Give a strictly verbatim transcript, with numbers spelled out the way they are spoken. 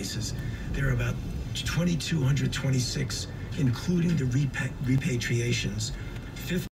cases. There are about two thousand two hundred twenty-six, including the repa- repatriations.